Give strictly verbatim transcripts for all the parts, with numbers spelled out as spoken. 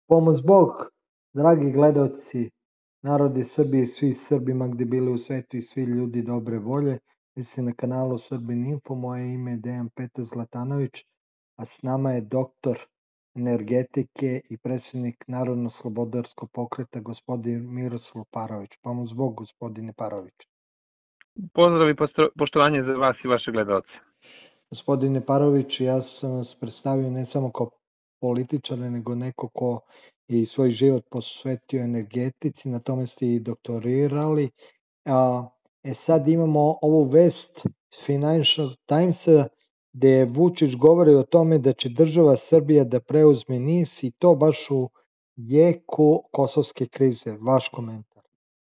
Pomoz Bog, dragi gledalci, narodi Srbije i svi Srbima gde bili u svetu i svi ljudi dobre volje. Vi ste na kanalu Srbin Info, moje ime je Dejan Petar Zlatanović, a s nama je doktor energetike i predsjednik Narodno-slobodarskog pokreta gospodin Miroslav Parović. Pomoz Bog, gospodine Parović. Pozdrav i poštovanje za vas i vaše gledalce. Gospodine Parović, ja sam vas predstavio ne samo kao političare, nego neko ko je i svoj život posvetio energetici, na tome ste i doktorirali. E sad imamo ovu vest Financial Timesa gde Vučić govori o tome da će država Srbija da preuzme N I S i to baš u jeku kosovske krize. Vaš komentar?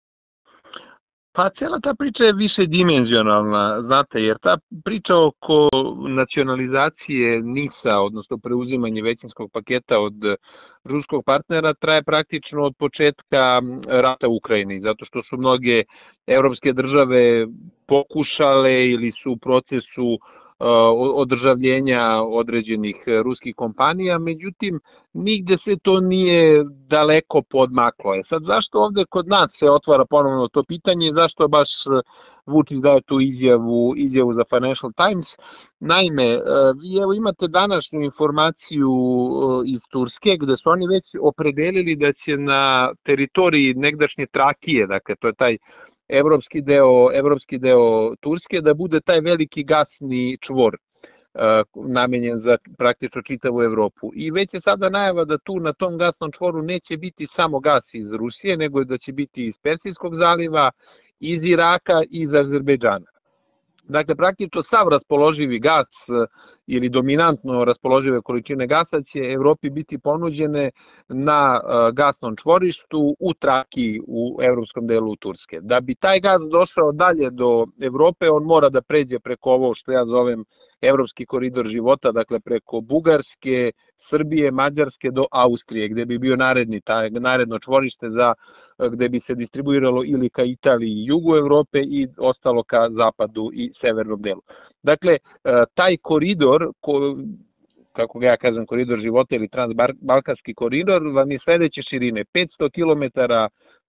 Pa cijela ta priča je više dimenzionalna, znate, jer ta priča oko nacionalizacije N I S-a, odnosno preuzimanje većinskog paketa od ruskog partnera, traje praktično od početka rata u Ukrajini, zato što su mnoge evropske države pokušale ili su u procesu održavljenja određenih ruskih kompanija, međutim, nigde se to nije daleko podmaklo. E sad, zašto ovde kod nas se otvara ponovno to pitanje, zašto baš Vučić daje tu izjavu, izjavu za Financial Times? Naime, vi evo imate današnju informaciju iz Turske, gde su oni već opredelili da će na teritoriji negdašnje Trakije, dakle, to je taj evropski deo, evropski deo Turske, da bude taj veliki gasni čvor uh, namenjen za praktično čitavu Evropu. I već je sada najava da tu na tom gasnom čvoru neće biti samo gas iz Rusije, nego da će biti iz Persijskog zaliva, iz Iraka i iz Azerbejdžana. Dakle, praktično sav raspoloživi gas ili dominantno raspoložive količine gasa će Evropi biti ponuđene na gasnom čvorištu u Traki, u evropskom delu Turske. Da bi taj gas došao dalje do Evrope, on mora da pređe preko ovo što ja zovem evropski koridor života, dakle preko Bugarske, Srbije, Mađarske do Austrije, gde bi bio naredni, taj, naredno čvorište za gde bi se distribuiralo ili ka Italiji i jugu Evrope i ostalo ka zapadu i severnom delu. Dakle, taj koridor, kako ga ja kažem, koridor života ili transbalkanski koridor, vam je sledeće širine, petsto kilometara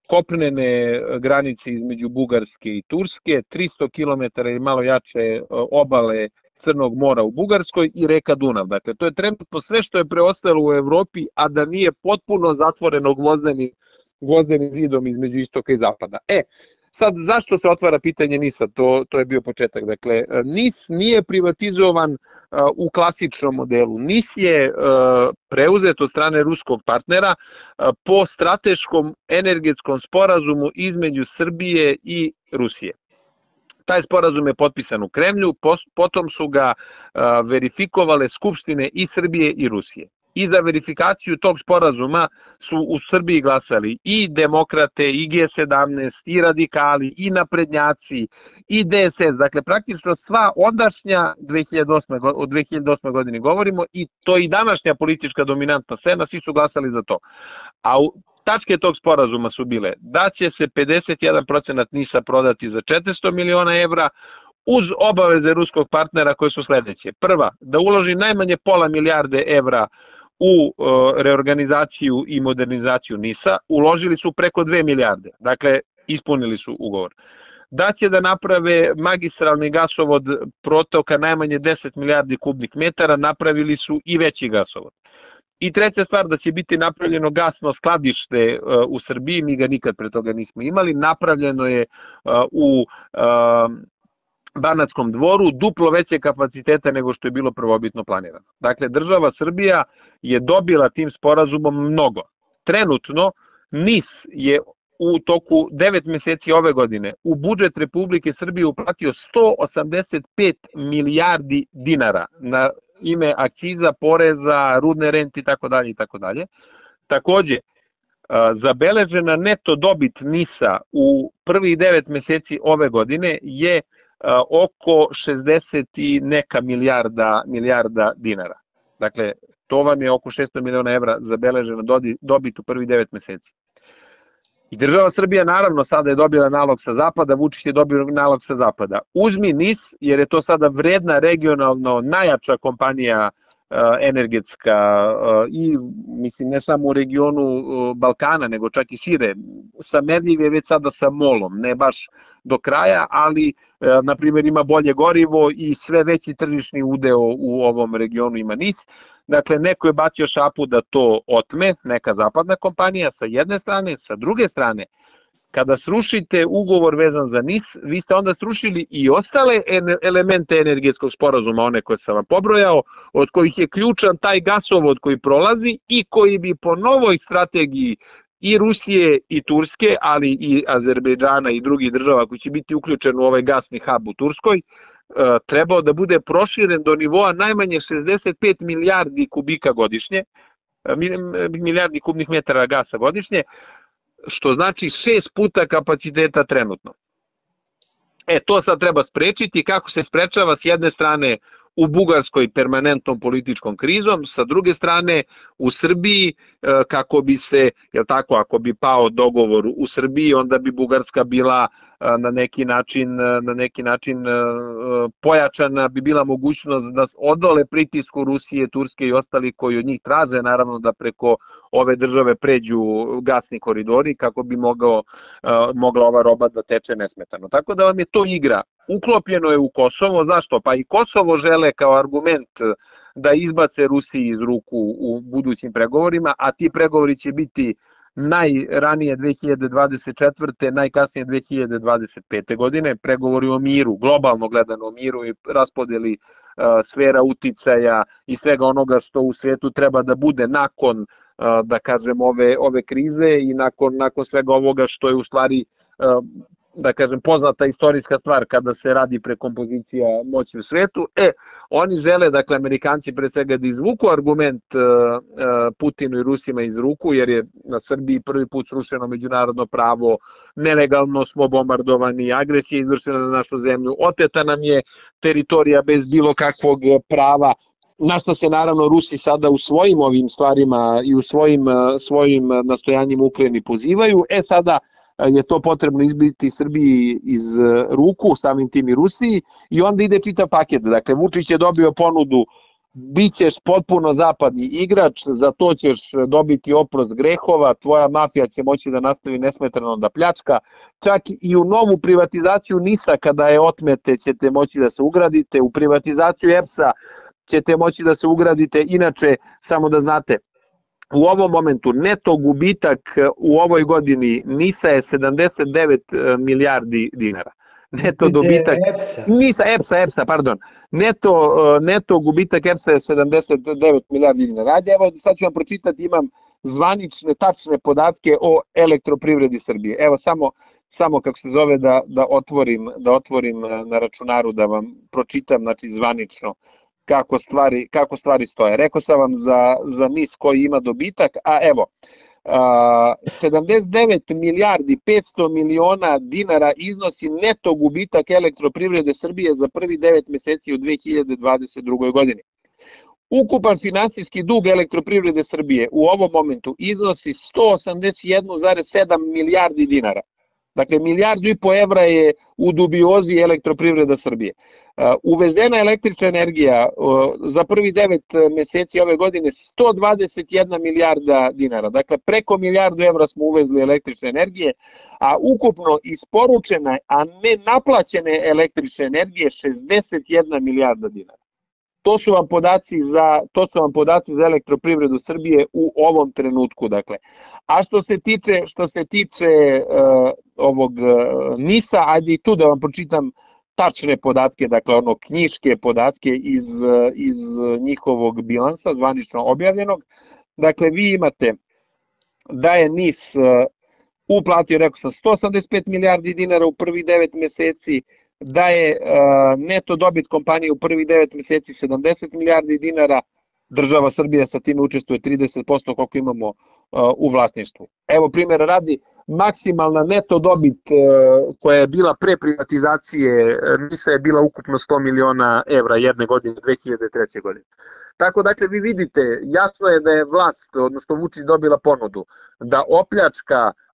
kopnene granice između Bugarske i Turske, tristo kilometara i malo jače obale Crnog mora u Bugarskoj i reka Dunav. Dakle, to je trenutno sve što je preostalo u Evropi, a da nije potpuno zatvoreno gvozdenim gvozdenim zidom između istoka i zapada. E, sad zašto se otvara pitanje N I S-a? To, to je bio početak. Dakle, N I S nije privatizovan uh, u klasičnom modelu. N I S je uh, preuzet od strane ruskog partnera uh, po strateškom energetskom sporazumu između Srbije i Rusije. Taj sporazum je potpisan u Kremlju, potom su ga uh, verifikovale skupštine i Srbije i Rusije. I za verifikaciju tog sporazuma su u Srbiji glasali i demokrate, i G sedamnaest, i radikali, i naprednjaci, i D S S. Dakle, praktično sva ondašnja, dve hiljade osme, od dve hiljade osme godine govorimo, i to i današnja politička dominantna scena, svi su glasali za to. A u tačke tog sporazuma su bile da će se pedeset jedan procenat N I S-a prodati za četiristo miliona evra, uz obaveze ruskog partnera koje su sledeće. Prva, da uloži najmanje pola milijarde evra u uh, reorganizaciju i modernizaciju N I S-a, uložili su preko dve milijarde, dakle ispunili su ugovor. Da će da naprave magistralni gasovod protoka najmanje deset milijardi kubnih metara, napravili su i veći gasovod. I treća stvar, da će biti napravljeno gasno skladište uh, u Srbiji, mi ga nikad pre toga nismo imali, napravljeno je uh, u uh, Banatskom dvoru, duplo veće kapaciteta nego što je bilo prvobitno planirano. Dakle, država Srbija je dobila tim sporazumom mnogo. Trenutno N I S je u toku devet meseci ove godine u budžet Republike Srbije uplatio sto osamdeset pet milijardi dinara na ime akciza, poreza, rudne rente i tako dalje i tako dalje. Takođe, zabeležena neto dobit N I S-a u prvih devet meseci ove godine je oko šezdeset i neka milijarda, milijarda dinara. Dakle, to vam je oko šesto miliona evra zabeleženo dobit u prvih devet meseci. I država Srbija naravno sada je dobila nalog sa zapada, Vučić je dobio nalog sa zapada. Uzmi N I S, jer je to sada vredna regionalno najjača kompanija energetska i mislim ne samo u regionu Balkana nego čak i šire. Samerljiv je već sada sa molom, ne baš do kraja, ali na primjer ima bolje gorivo i sve veći tržišni udeo u ovom regionu ima N I S. Dakle, neko je bacio šapu da to otme, neka zapadna kompanija sa jedne strane, sa druge strane, kada srušite ugovor vezan za N I S, vi ste onda srušili i ostale elemente energetskog sporazuma, one koje sam vam pobrojao, od kojih je ključan taj gasovod koji prolazi i koji bi po novoj strategiji i Rusije i Turske, ali i Azerbejdžana i drugih država koji će biti uključen u ovaj gasni hub u Turskoj, trebao da bude proširen do nivoa najmanje šezdeset pet milijardi kubika godišnje, milijardi kubnih metara gasa godišnje, što znači šest puta kapaciteta trenutno. E, to sad treba sprečiti. Kako se sprečava? S jedne strane u Bugarskoj permanentnom političkom krizom, sa druge strane u Srbiji, kako bi se, jel tako, ako bi pao dogovor u Srbiji, onda bi Bugarska bila na neki način, na neki način pojačana, bi bila mogućnost da odole pritisku Rusije, Turske i ostali koji od njih traže, naravno da preko ove države pređu gasni koridori kako bi mogao, mogla ova roba da teče nesmetano. Tako da vam je to igra. Uklopljeno je u Kosovo. Zašto? Pa i Kosovo žele kao argument da izbace Rusiji iz ruku u budućim pregovorima, a ti pregovori će biti najranije dve hiljade dvadeset četvrte. najkasnije dve hiljade dvadeset pete. godine, pregovori o miru, globalno gledano o miru i raspodeli uh, sfera uticaja i svega onoga što u svijetu treba da bude nakon, uh, da kažem, ove, ove krize i nakon, nakon svega ovoga što je u stvari, uh, da kažem, poznata istorijska stvar kada se radi prekompozicija moći u svijetu. E, oni žele, dakle, Amerikanci pre svega da izvuku argument uh, uh, Putinu i Rusima iz ruku, jer je na Srbiji prvi put srušeno međunarodno pravo, nelegalno smo bombardovani, agresija je izvršena na našu zemlju, oteta nam je teritorija bez bilo kakvog prava, na što se naravno Rusi sada u svojim ovim stvarima i u svojim, uh, svojim nastojanjima Ukrajini pozivaju. E, sada je to potrebno izbiti Srbiji iz ruku, samim tim i Rusiji, i onda ide čitav paket. Dakle, Vučić je dobio ponudu, bit ćeš potpuno zapadni igrač, za to ćeš dobiti oprost grehova, tvoja mafija će moći da nastavi nesmetano da pljačka, čak i u novu privatizaciju N I S-a kada je otmete ćete moći da se ugradite, u privatizaciju E P S-a ćete moći da se ugradite. Inače, samo da znate, u ovom momentu neto gubitak u ovoj godini N I S-a je sedamdeset devet milijardi dinara. Neto dobitak N I S-a, E P S-a, E P S-a, pardon. Neto, neto gubitak E P S-a je sedamdeset devet milijardi dinara. Ajde, evo sad ću vam pročitati, imam zvanične, tačne podatke o Elektroprivredi Srbije. Evo samo, samo kako se zove da, da, otvorim, da otvorim na računaru da vam pročitam, znači zvanično, kako stvari, kako stvari stoje. Rekao sam vam za, za N I S koji ima dobitak, a evo, a, sedamdeset devet milijardi petsto miliona dinara iznosi neto gubitak Elektroprivrede Srbije za prvi devet meseci u dve hiljade dvadeset drugoj. godini. Ukupan finansijski dug Elektroprivrede Srbije u ovom momentu iznosi sto osamdeset jedan zarez sedam milijardi dinara. Dakle, milijardu i po evra je u dubiozi Elektroprivreda Srbije. Uvezena električna energija za prvi devet meseci ove godine sto dvadeset jedna milijarda dinara. Dakle, preko milijardu evra smo uvezli električne energije, a ukupno isporučene, a ne naplaćene električne energije šezdeset jedna milijarda dinara. To su vam podaci za, to su vam podaci za Elektroprivredu Srbije u ovom trenutku, dakle. A što se tiče, što se tiče uh, ovog uh, N I S-a, ajde i tu da vam pročitam tačne podatke, dakle ono knjiške podatke iz, iz njihovog bilansa, zvanično objavljenog. Dakle, vi imate da je N I S uplatio, rekao sam, sto osamdeset pet milijardi dinara u prvi devet meseci, da je uh, neto dobit kompanije u prvi devet meseci sedamdeset milijardi dinara, država Srbija sa time učestvuje trideset posto koliko imamo uh, u vlasništvu. Evo primjera radi, maksimalna neto dobit uh, koja je bila pre privatizacije N I S-a je bila ukupno sto miliona evra jedne godine, dve hiljade treće. godine. Tako dakle vi vidite, jasno je da je vlast, odnosno Vučić dobila ponudu da opljačka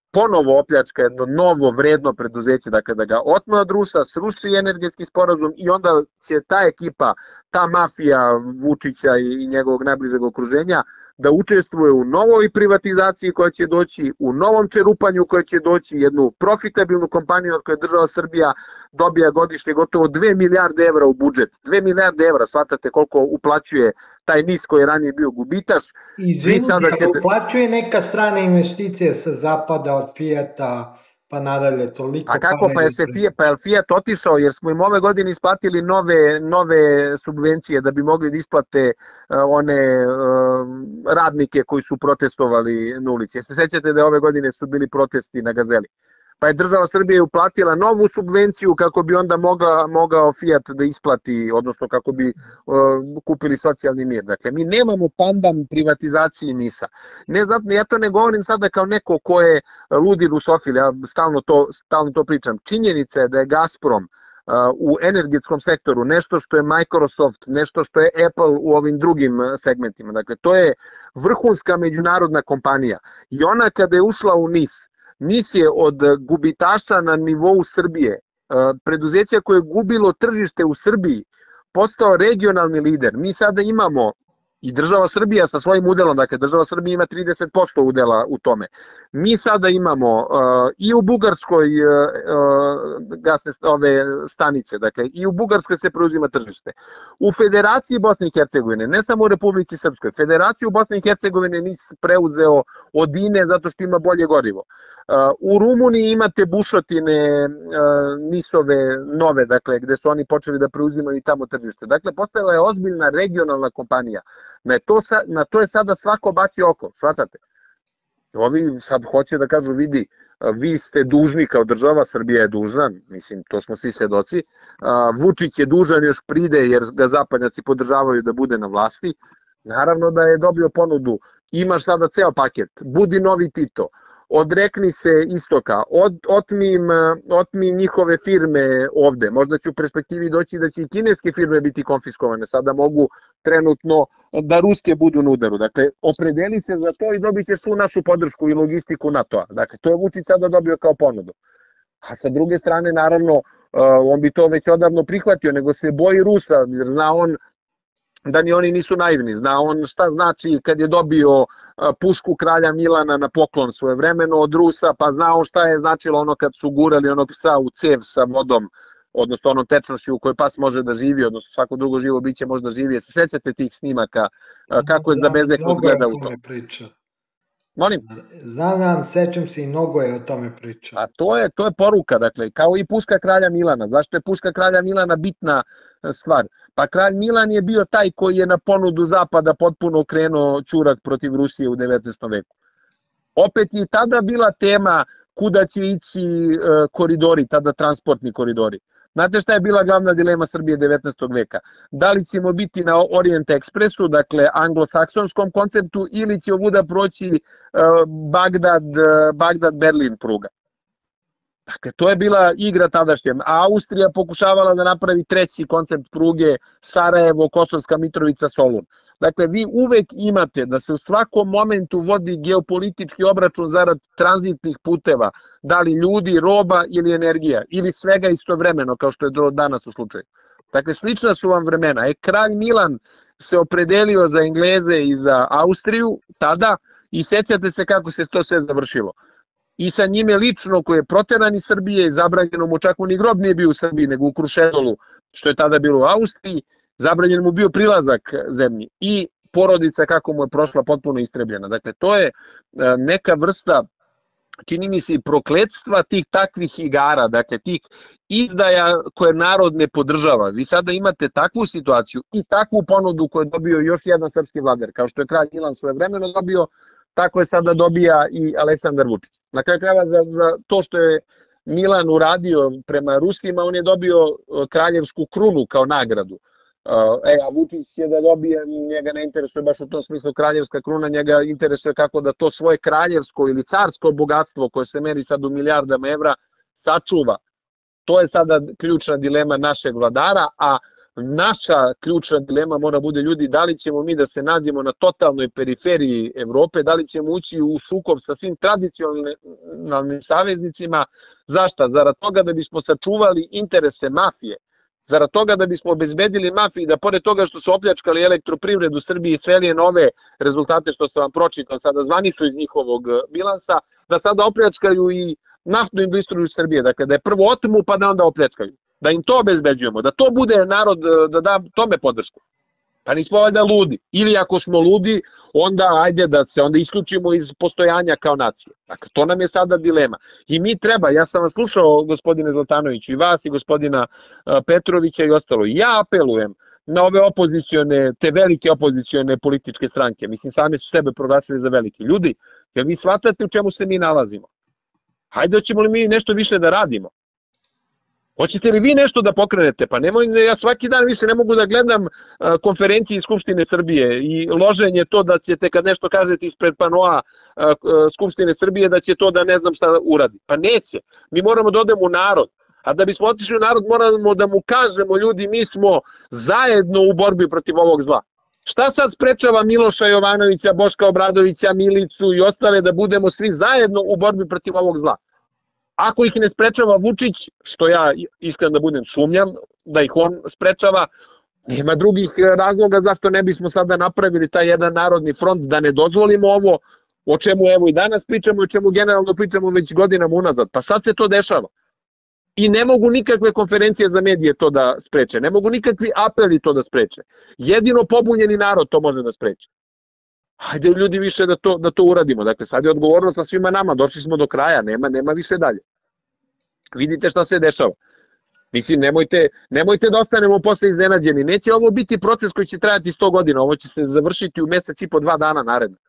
ponovo opljačka jedno novo vredno preduzeće, dakle da ga otme od Rusa, sruši energetski sporazum i onda će ta ekipa, ta mafija Vučića i njegovog najbližeg okruženja da učestvuje u novoj privatizaciji koja će doći, u novom čerupanju koja će doći, jednu profitabilnu kompaniju od koje država Srbija dobija godišnje gotovo dve milijarde evra u budžet. dve milijarde evra, shvatate koliko uplaćuje taj NIS koji je ranije bio gubitaš. Izvinite, ćete... uplaćuje neka strana investicija sa zapada od Fijata pa nadalje toliko... A kako, pa je, se Fiat, pa je Fiat otišao jer smo im ove godine isplatili nove, nove subvencije da bi mogli da isplate uh, one uh, radnike koji su protestovali na ulici. Se sećate da ove godine su bili protesti na Gazeli? Pa je država Srbije uplatila novu subvenciju kako bi onda mogla, mogao Fiat da isplati, odnosno kako bi uh, kupili socijalni mir. Dakle, mi nemamo pandan privatizaciji NIS-a. Ne, zato, ja to ne govorim sada kao neko ko je ludi rusofil, ja stalno to, stalno to pričam. Činjenica je da je Gazprom uh, u energetskom sektoru nešto što je Microsoft, nešto što je Apple u ovim drugim segmentima. Dakle, to je vrhunska međunarodna kompanija. I ona kada je ušla u NIS, NIS je od gubitaša na nivou Srbije, preduzeća koje je gubilo tržište u Srbiji, postao regionalni lider. Mi sada imamo i država Srbija sa svojim udelom, dakle država Srbija ima trideset posto udela u tome. Mi sada imamo uh, i u Bugarskoj uh, gasne ove stanice, dakle i u Bugarskoj se preuzima tržište. U Federaciji Bosne i Hercegovine, ne samo u Republici Srpskoj, Federaciju Bosne i Hercegovine NIS preuzeo od I N E zato što ima bolje gorivo. Uh, u Rumuniji imate bušotine uh, NIS-ove nove, dakle, gde su oni počeli da preuzimaju i tamo tržište. Dakle, postojala je ozbiljna regionalna kompanija. Na to, sa, na to je sada svako baci oko, shvatate? Ovi sad hoće da kažu, vidi, vi ste dužni kao država, Srbija je dužna, mislim, to smo svi svedoci, uh, Vučić je dužan još pride jer ga zapadnjaci podržavaju da bude na vlasti. Naravno da je dobio ponudu, imaš sada ceo paket, budi novi Tito, odrekni se istoka, od, otmi, im, otmi njihove firme ovde. Možda će u perspektivi doći da će i kineske firme biti konfiskovane. Sada mogu trenutno da ruske budu na udaru. Dakle, opredeli se za to i dobit će svu našu podršku i logistiku NATO-a. Dakle, to je Vučić sada dobio kao ponudu. A sa druge strane, naravno, on bi to već odavno prihvatio, nego se boji Rusa, jer zna on da ni oni nisu naivni. Zna on šta znači kad je dobio pušku kralja Milana na poklon svojevremeno od Rusa, pa zna on šta je značilo ono kad su gurali onog psa u cev sa vodom, odnosno onom tečnošću u kojoj pas može da živi, odnosno svako drugo živo biće može da živi. Se sećate tih snimaka, kako je za bezeknost gleda u to? Molim? Znam, sećam se i mnogo je o tome priča. A to je, to je poruka, dakle, kao i puška kralja Milana. Zašto je puška kralja Milana bitna stvar? Pa kralj Milan je bio taj koji je na ponudu zapada potpuno okrenuo ćurak protiv Rusije u devetnaestom veku. Opet je tada bila tema kuda će ići e, koridori, tada transportni koridori. Znate šta je bila glavna dilema Srbije devetnaestog veka? Da li ćemo biti na Orient Expressu, dakle anglosaksonskom konceptu, ili će ovuda proći e, Bagdad, Bagdad-Berlin pruga? Dakle, to je bila igra tadašnja. A Austrija pokušavala da napravi treći koncept pruge Sarajevo, Kosovska Mitrovica, Solun. Dakle, vi uvek imate da se u svakom momentu vodi geopolitički obračun zarad tranzitnih puteva, da li ljudi, roba ili energija, ili svega istovremeno, kao što je do danas u slučaju. Dakle, slična su vam vremena. E, kralj Milan se opredelio za Engleze i za Austriju tada i sećate se kako se to sve završilo. I sa njime lično, koji je proteran iz Srbije, zabranjeno mu čak ni grob nije bio u Srbiji, nego u Kruševolu, što je tada bilo u Austriji, zabranjen mu bio prilazak zemlji i porodica kako mu je prošla potpuno istrebljena. Dakle, to je neka vrsta, čini mi se, i prokletstva tih takvih igara, dakle, tih izdaja koje narod ne podržava. Vi sada imate takvu situaciju i takvu ponudu koju je dobio još jedan srpski vladar, kao što je kralj Milan svojevremeno dobio, tako je sada dobija i Aleksandar Vučić. Na kraju krajeva za, za to što je Milan uradio prema Ruskima, on je dobio kraljevsku krunu kao nagradu. E, a Vučić je da dobije, njega ne interesuje baš u tom smislu kraljevska kruna, njega interesuje kako da to svoje kraljevsko ili carsko bogatstvo koje se meri sad u milijardama evra sačuva. To je sada ključna dilema našeg vladara, a naša ključna dilema mora bude, ljudi, da li ćemo mi da se nađemo na totalnoj periferiji Evrope, da li ćemo ući u sukob sa svim tradicionalnim saveznicima, zašta? Zarad toga da bismo sačuvali interese mafije, zarad toga da bismo obezbedili mafiji, da pored toga što su opljačkali elektroprivredu Srbije i sveli nove rezultate što sam vam pročitao sada zvanično iz njihovog bilansa, da sada opljačkaju i naftnu industriju Srbije, dakle da je prvo otmu pa da onda opljačkaju. Da im to obezbeđujemo, da to bude narod, da da tome podršku. Pa nismo valjda ludi. Ili ako smo ludi, onda ajde da se onda isključimo iz postojanja kao nacije. Dakle, to nam je sada dilema. I mi treba, ja sam vas slušao, gospodine Zlatanoviću, i vas i gospodina Petrovića i ostalo. Ja apelujem na ove opozicione, te velike opozicione političke stranke. Mislim, sami su sebe proglasili za veliki ljudi. Jer vi shvatate u čemu se mi nalazimo. Hajde, hoćemo li mi nešto više da radimo? Hoćete li vi nešto da pokrenete? Pa nemoj, ja svaki dan više ne mogu da gledam uh, konferencije iz Skupštine Srbije i loženje to da ćete kad nešto kažete ispred panoa uh, Skupštine Srbije da će to da ne znam šta uradi. Pa neće. Mi moramo da odemo u narod. A da bismo otišli u narod moramo da mu kažemo, ljudi, mi smo zajedno u borbi protiv ovog zla. Šta sad sprečava Miloša Jovanovića, Boška Obradovića, Milicu i ostale da budemo svi zajedno u borbi protiv ovog zla? Ako ih ne sprečava Vučić, što ja iskreno da budem sumnjam, da ih on sprečava, nema drugih razloga zašto ne bismo sada napravili taj jedan narodni front, da ne dozvolimo ovo, o čemu evo i danas pričamo, o čemu generalno pričamo već godinama unazad. Pa sad se to dešava. I ne mogu nikakve konferencije za medije to da spreče, ne mogu nikakvi apeli to da spreče. Jedino pobunjeni narod to može da spreče. Hajde ljudi više da to, da to uradimo. Dakle, sad je odgovornost sa svima nama, došli smo do kraja, nema, nema više dalje. Vidite šta se dešava. Mislim, nemojte, nemojte da ostanemo posle iznenađeni. Neće ovo biti proces koji će trajati sto godina, ovo će se završiti u mesec i po dva dana naredno.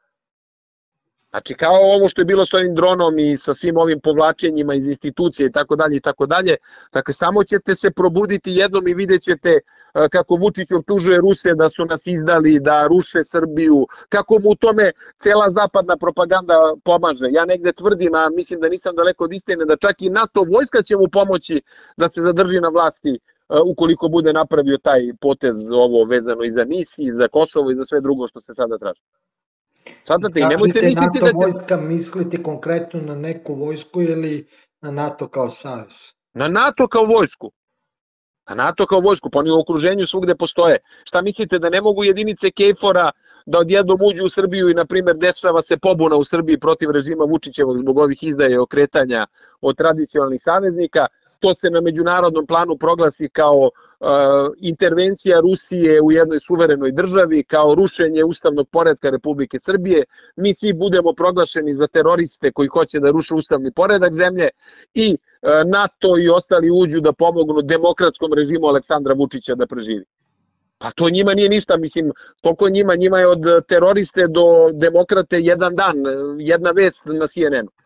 Znači, kao ovo što je bilo s ovim dronom i sa svim ovim povlačenjima iz institucije i tako dalje i tako dalje, dakle, samo ćete se probuditi jednom i vidjet ćete kako Vučić optužuje Ruse da su nas izdali, da ruše Srbiju, kako mu u tome cela zapadna propaganda pomaže. Ja negde tvrdim, a mislim da nisam daleko od istine, da čak i NATO vojska će mu pomoći da se zadrži na vlasti ukoliko bude napravio taj potez ovo vezano i za N I S, i za Kosovo i za sve drugo što se sada traži. Sadate, i nemojte misliti NATO da će... vojska misliti konkretno na neku vojsku ili na NATO kao savez? Na NATO kao vojsku. Na NATO kao vojsku, pa oni u okruženju svugde postoje. Šta mislite, da ne mogu jedinice KFOR-a da odjednom uđu u Srbiju i, na primjer, dešava se pobuna u Srbiji protiv režima Vučićevog zbog ovih izdaje i okretanja od tradicionalnih saveznika? To se na međunarodnom planu proglasi kao uh, intervencija Rusije u jednoj suverenoj državi, kao rušenje ustavnog poretka Republike Srbije. Mi svi budemo proglašeni za teroriste koji hoće da ruše ustavni poredak zemlje i uh, NATO i ostali uđu da pomognu demokratskom režimu Aleksandra Vučića da preživi. Pa to njima nije ništa, mislim, koliko njima, njima je od teroriste do demokrate jedan dan, jedna vest na C N N-u.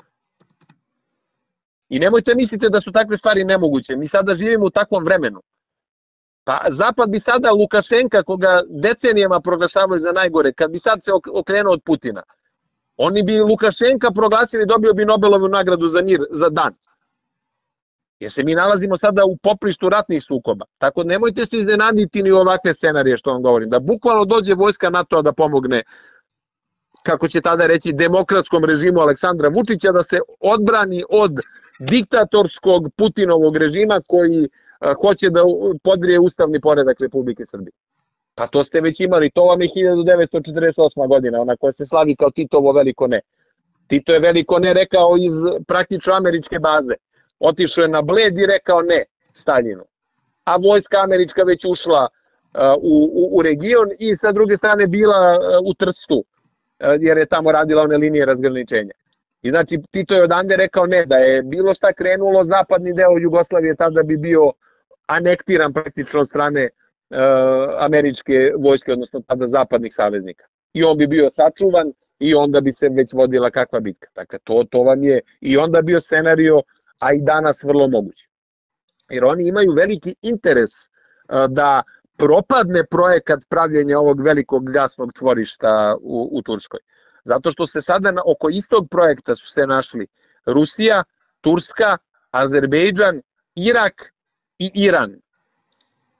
I nemojte mislite da su takve stvari nemoguće. Mi sada živimo u takvom vremenu. Pa Zapad bi sada Lukašenka, koga decenijama proglašavaju za najgore, kad bi sad se okrenuo od Putina, oni bi Lukašenka proglasili, dobio bi Nobelovu nagradu za mir za dan. Jer se mi nalazimo sada u poprištu ratnih sukoba. Tako nemojte se iznenaditi ni u ovakve scenarije što vam govorim. Da bukvalno dođe vojska NATO da pomogne, kako će tada reći, demokratskom režimu Aleksandra Vučića, da se odbrani od diktatorskog Putinovog režima koji a, hoće da podrije ustavni poredak Republike Srbije. Pa to ste već imali, to vam je hiljadu devetsto četrdeset osma godina, ona koja se slavi kao Titovo veliko ne. Tito je veliko ne rekao iz praktično američke baze. Otišao je na Bled i rekao ne Staljinu. A vojska američka već ušla a, u, u, u region i sa druge strane bila a, u Trstu, a, jer je tamo radila one linije razgraničenja. I znači Tito je odande rekao ne, da je bilo šta krenulo, zapadni deo Jugoslavije tada bi bio anektiran praktično od strane uh, američke vojske, odnosno tada zapadnih saveznika. I on bi bio sačuvan i onda bi se već vodila kakva bitka. Dakle, to, to vam je i onda bio scenario, a i danas vrlo moguće. Jer oni imaju veliki interes uh, da propadne projekat pravljenja ovog velikog gasnog čvorišta u, u Turskoj. Zato što se sada na, oko istog projekta su se našli Rusija, Turska, Azerbejdžan, Irak i Iran.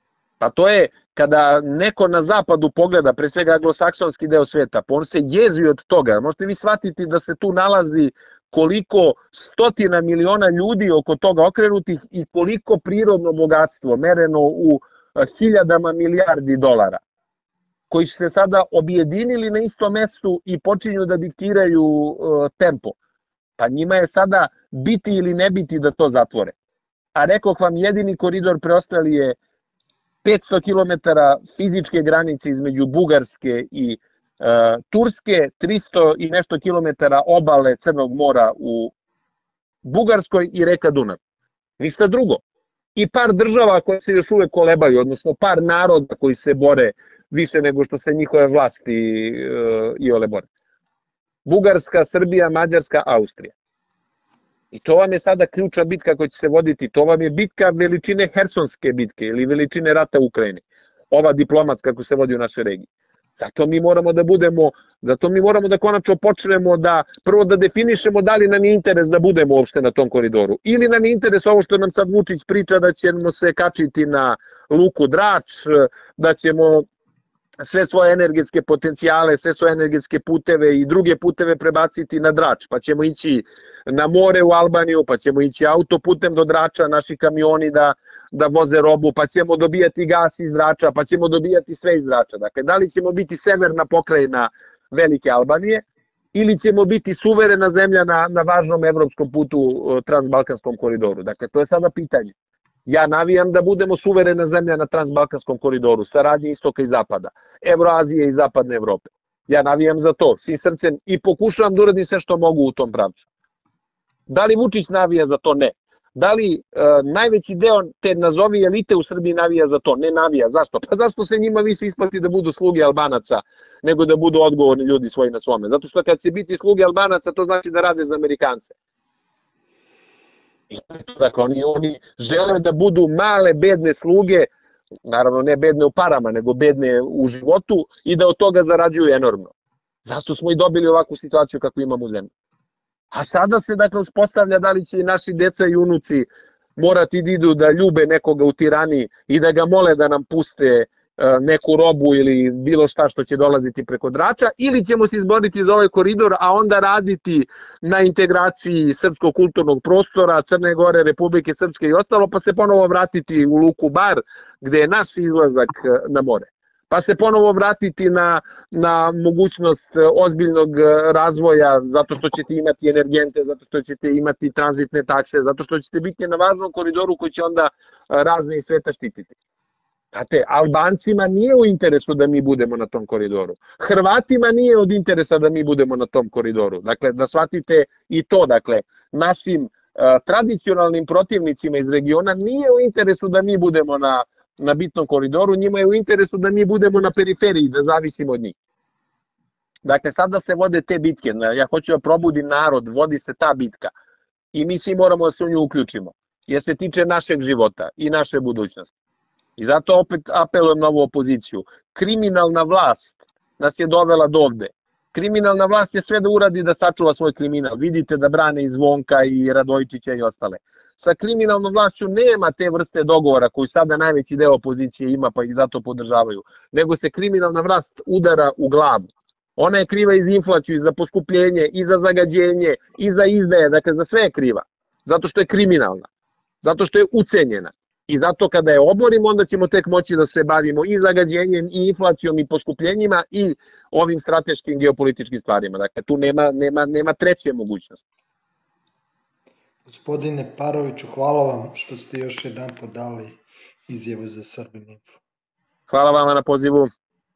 Pa to je kada neko na zapadu pogleda, pre svega anglosaksonski deo sveta, pa on se jezi od toga. Možete vi shvatiti da se tu nalazi koliko stotina miliona ljudi oko toga okrenutih i koliko prirodno bogatstvo mereno u hiljadama milijardi dolara, koji su se sada objedinili na istom mestu i počinju da diktiraju uh, tempo. Pa njima je sada biti ili ne biti da to zatvore. A rekoh vam, jedini koridor preostali je petsto kilometara fizičke granice između Bugarske i uh, Turske, tristo i nešto kilometara obale Crnog mora u Bugarskoj i reka Dunav. Ništa drugo. I par država koje se još uvek kolebaju, odnosno par naroda koji se bore više nego što se njihove vlasti uh, i ole bore. Bugarska, Srbija, Mađarska, Austrija. I to vam je sada ključna bitka koja će se voditi. To vam je bitka veličine Hersonske bitke ili veličine rata u Ukrajini. Ova diplomatska koja se vodi u našoj regiji. Zato mi moramo da budemo, zato mi moramo da konačno počnemo da, prvo da definišemo da li nam je interes da budemo uopšte na tom koridoru. Ili nam je interes ovo što nam sad Vučić priča da ćemo se kačiti na luku Drač, da ćemo sve svoje energetske potencijale, sve svoje energetske puteve i druge puteve prebaciti na Drač, pa ćemo ići na more u Albaniju, pa ćemo ići autoputem do Drača, naši kamioni da, da voze robu, pa ćemo dobijati gas iz Drača, pa ćemo dobijati sve iz Drača. Dakle, da li ćemo biti severna pokrajina Velike Albanije ili ćemo biti suverena zemlja na, na važnom evropskom putu, transbalkanskom koridoru. Dakle, to je sada pitanje. Ja navijam da budemo suverena zemlja na transbalkanskom koridoru, saradnje istoka i zapada, Evroazije i zapadne Evrope. Ja navijam za to, svim srcem, i pokušavam da uradim sve što mogu u tom pravcu. Da li Vučić navija za to? Ne. Da li e, najveći deo te nazovi elite u Srbiji navija za to? Ne navija. Zašto? Pa zašto se njima više isplati da budu sluge Albanaca nego da budu odgovorni ljudi svoji na svome? Zato što kad će biti sluge Albanaca, to znači da rade za Amerikance. Dakle, oni, oni žele da budu male, bedne sluge, naravno ne bedne u parama, nego bedne u životu i da od toga zarađuju enormno. Zato smo i dobili ovakvu situaciju kakvu imamo u zemlji. A sada se, dakle, uspostavlja da li će i naši deca i unuci morati da idu da ljube nekoga u Tirani i da ga mole da nam puste neku robu ili bilo šta što će dolaziti preko Drača, ili ćemo se izboriti za ovaj koridor, a onda raditi na integraciji srpskog kulturnog prostora, Crne Gore, Republike Srpske i ostalo, pa se ponovo vratiti u luku Bar, gde je naš izlazak na more. Pa se ponovo vratiti na, na mogućnost ozbiljnog razvoja, zato što ćete imati energente, zato što ćete imati tranzitne takse, zato što ćete biti na važnom koridoru koji će onda razne i sveta štititi. Znate, Albancima nije u interesu da mi budemo na tom koridoru. Hrvatima nije od interesa da mi budemo na tom koridoru. Dakle, da shvatite i to, dakle, našim uh, tradicionalnim protivnicima iz regiona nije u interesu da mi budemo na, na bitnom koridoru, njima je u interesu da mi budemo na periferiji, da zavisimo od njih. Dakle, sada se vode te bitke. Ja hoću da probudim narod, vodi se ta bitka. I mi svi moramo da se u nju uključimo. Jer se tiče našeg života i naše budućnosti. I zato opet apelujem na ovu opoziciju. Kriminalna vlast nas je dovela do ovde. Kriminalna vlast je sve da uradi da sačuva svoj kriminal. Vidite da brane i Zvonka i Radojčića i ostale. Sa kriminalnom vlašću nema te vrste dogovora koju sada najveći deo opozicije ima, pa ih zato podržavaju. Nego se kriminalna vlast udara u glavu. Ona je kriva i za inflaciju, i za poskupljenje, i za zagađenje, i za izdaje. Dakle, za sve je kriva. Zato što je kriminalna. Zato što je ucenjena. I zato kada je oborimo, onda ćemo tek moći da se bavimo i zagađenjem, i inflacijom, i poskupljenjima, i ovim strateškim geopolitičkim stvarima. Dakle, tu nema, nema, nema treće mogućnosti. Gospodine Paroviću, hvala vam što ste još jedan podali izjavu za Srbin Info. Hvala vam na pozivu.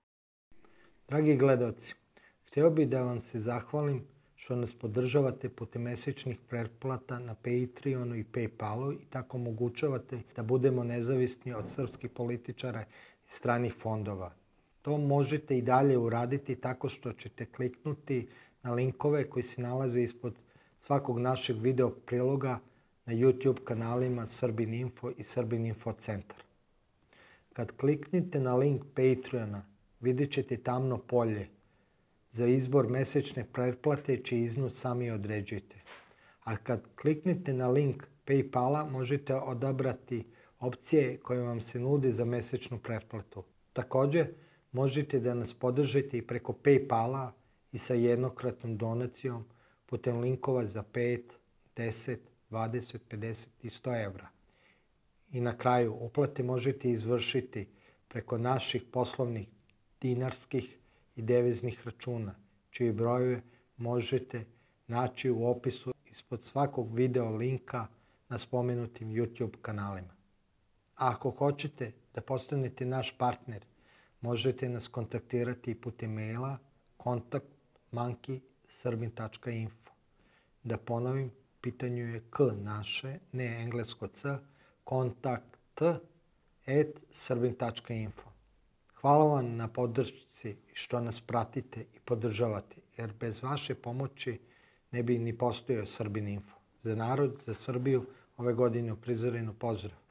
Dragi gledalci, htio bih da vam se zahvalim što nas podržavate putem mesečnih pretplata na Patreonu i Paypalu i tako omogućavate da budemo nezavisni od srpskih političara i stranih fondova. To možete i dalje uraditi tako što ćete kliknuti na linkove koji se nalaze ispod svakog našeg video priloga na YouTube kanalima Srbin Info i Srbin Info Centar. Kad kliknite na link Patreona, vidjet ćete tamno polje za izbor mesečne pretplate čiji iznos sami određujete. A kad kliknete na link Paypala možete odabrati opcije koje vam se nude za mesečnu pretplatu. Također, možete da nas podržite i preko PayPala i sa jednokratnom donacijom putem linkova za pet, deset, dvadeset, pedeset i sto evra. I na kraju, uplate možete izvršiti preko naših poslovnih dinarskih i deviznih računa, čiji brojeve možete naći u opisu ispod svakog video linka na spomenutim YouTube kanalima. A ako hoćete da postanete naš partner, možete nas kontaktirati putem maila kontakt monkey srbin tačka info. Da ponovim, pitanju je k naše, ne englesko c, kontakt at srbin tačka info. Hvala vam na podršci što nas pratite i podržavate, jer bez vaše pomoći ne bi ni postojao Srbin Info. Za narod, za Srbiju, ove godine u prizorenu pozdrav.